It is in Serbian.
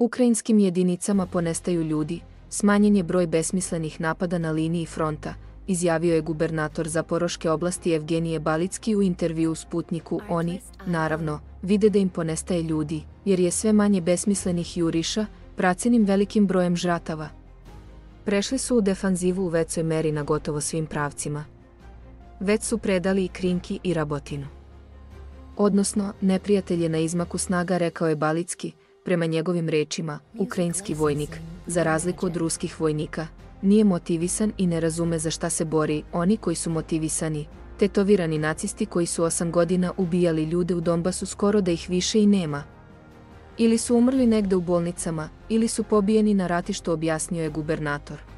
Ukrajinskim jedinicama ponestaju ljudi, smanjen je broj besmislenih napada na liniji fronta, izjavio je gubernator Zaporoške oblasti Evgenije Balicki u intervjuu Sputniku. Oni, naravno, vide da im ponestaje ljudi, jer je sve manje besmislenih juriša, praćenim velikim brojem žrtava. Prešli su u defanzivu u većoj meri na gotovo svim pravcima. Već su predali i Krinki i Rabotinu. Odnosno, neprijatelj je na izmaku snaga, rekao je Balicki. Prema njegovim rečima, ukrajinski vojnik, za razliku od ruskih vojnika, nije motivisan i ne razume za šta se bori. Oni koji su motivisani, tetovirani nacisti koji su 8 godina ubijali ljude u Donbasu, skoro da ih više i nema. Ili su umrli negde u bolnicama, ili su pobijeni na ratištu, objasnio je gubernator.